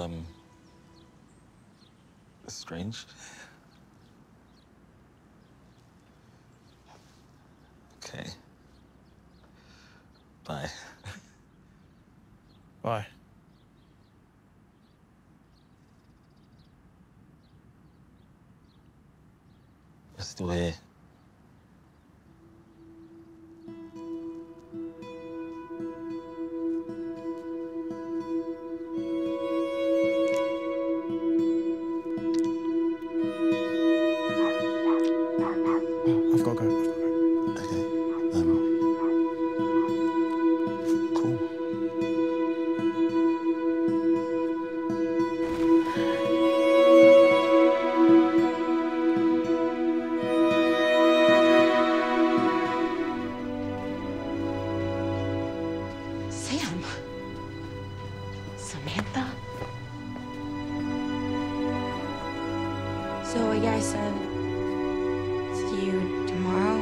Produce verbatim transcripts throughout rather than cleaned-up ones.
um, strange. Okay. Bye. Bye. Estuve... I've got to go. I've got to go. Okay. Um... Cool. Sam. Samantha. So yeah, I said, see you tomorrow.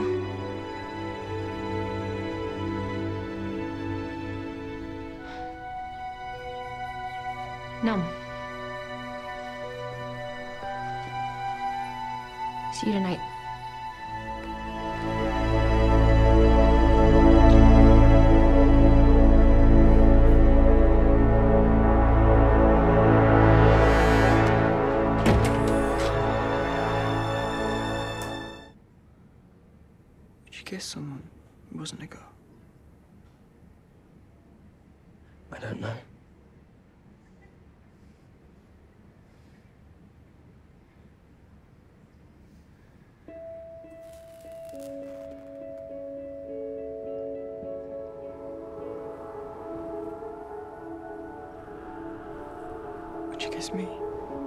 No. See you tonight. Did you kiss someone who wasn't a girl? I don't know. Would you kiss me?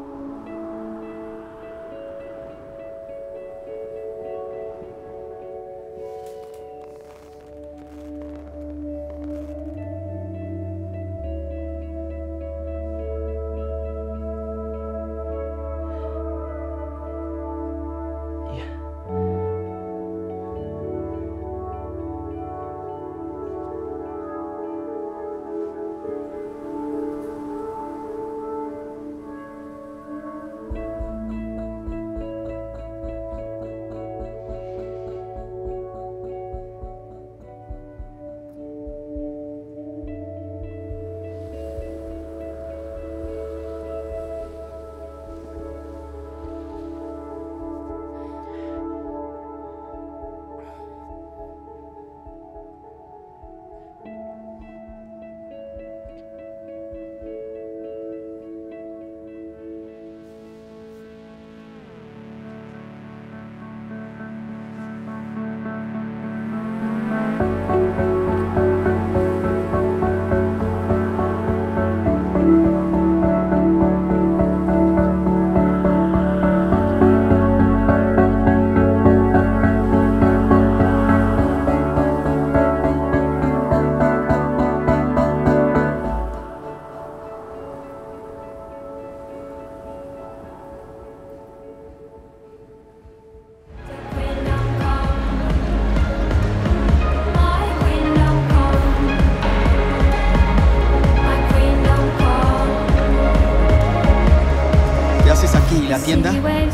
la tienda?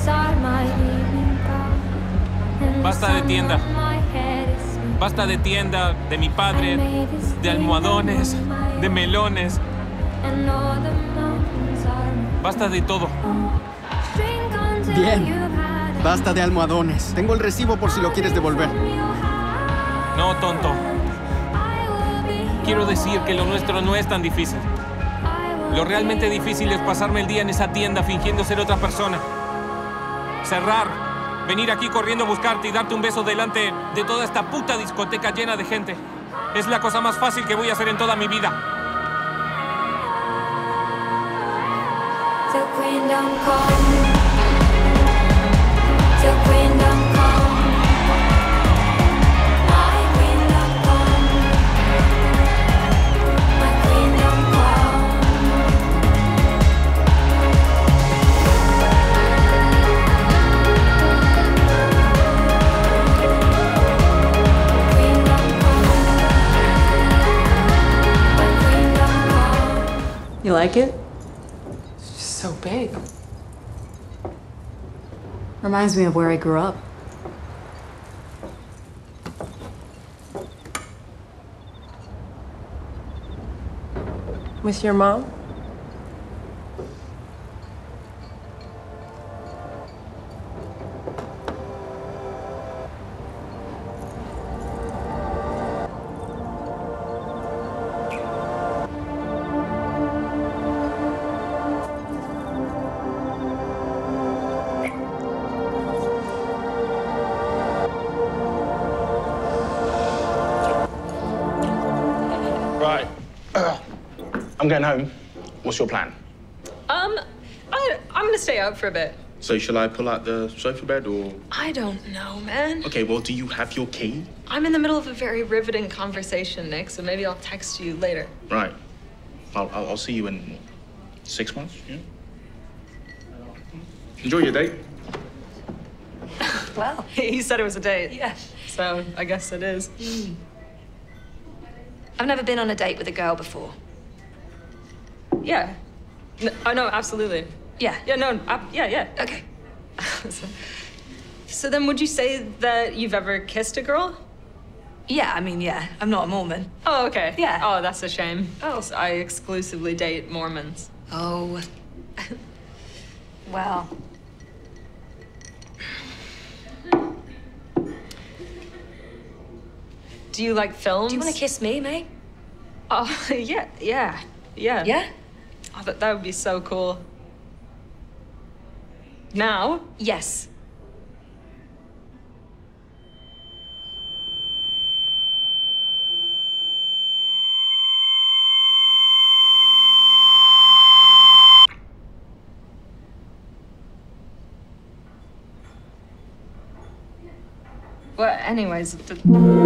Basta de tienda. Basta de tienda, de mi padre, de almohadones, de melones. Basta de todo. Bien. Basta de almohadones. Tengo el recibo por si lo quieres devolver. No, tonto. Quiero decir que lo nuestro no es tan difícil. Lo realmente difícil es pasarme el día en esa tienda fingiendo ser otra persona. Cerrar, venir aquí corriendo a buscarte y darte un beso delante de toda esta puta discoteca llena de gente. Es la cosa más fácil que voy a hacer en toda mi vida. You like it? big. Reminds me of where I grew up. With your mom? Right. I'm going home. What's your plan? Um, I, I'm gonna stay out for a bit. So shall I pull out the sofa bed or? I don't know, man. Okay, well, do you have your key? I'm in the middle of a very riveting conversation, Nick, so maybe I'll text you later. Right. I'll, I'll, I'll see you in six months, yeah? Enjoy your date. Well, he said it was a date. Yeah. So I guess it is. Mm. I've never been on a date with a girl before. Yeah. No, oh, no, absolutely. Yeah. Yeah, no, I, yeah, yeah. Okay. so, so then would you say that you've ever kissed a girl? Yeah, I mean, yeah. I'm not a Mormon. Oh, okay. Yeah. Oh, that's a shame. Oh. I exclusively date Mormons. Oh. Well. Do you like films? Do you want to kiss me, mate? Oh, yeah, yeah, yeah. Yeah? Oh, that, that would be so cool. Now? Yes. Well, anyways, the...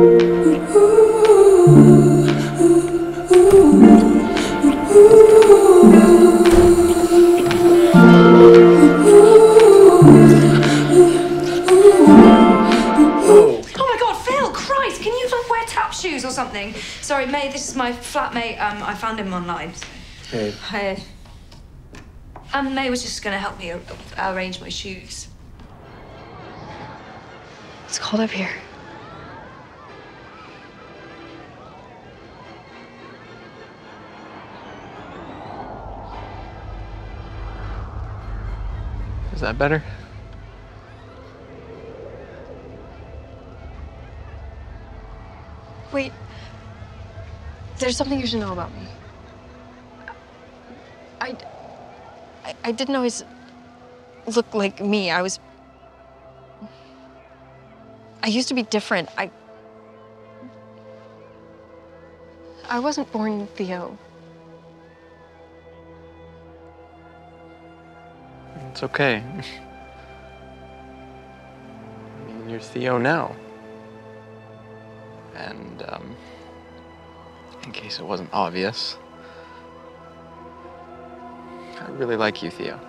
shoes or something. Sorry, May, this is my flatmate. Um, I found him online. Hey. Hi. Um, May was just gonna help me ar arrange my shoes. It's cold up here. Is that better? Wait, there's something you should know about me. I, I, I didn't always look like me. I was, I used to be different. I, I wasn't born Theo. It's okay. I mean, you're Theo now. And, um, in case it wasn't obvious, I really like you, Theo.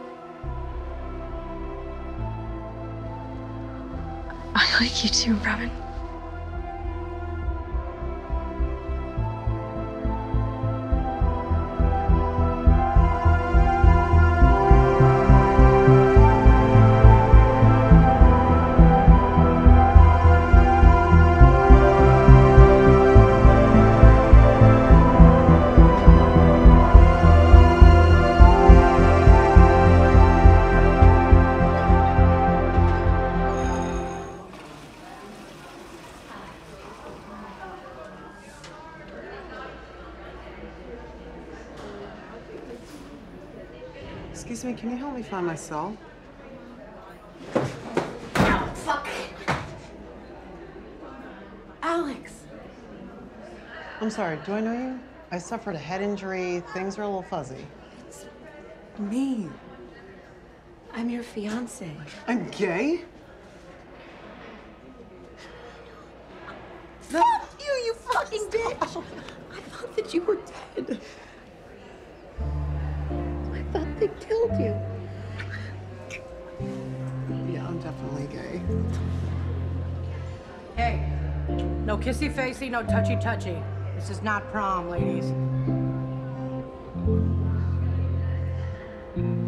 I like you too, Robin. Excuse me, can you help me find my cell? Oh, fuck. Alex. I'm sorry, do I know you? I suffered a head injury. Things are a little fuzzy. It's me. I'm your fiance. I'm gay? Fuck you, you fucking bitch! I thought that you were dead. I thought they killed you. Yeah, I'm definitely gay. Hey, no kissy-facey, no touchy-touchy. This is not prom, ladies.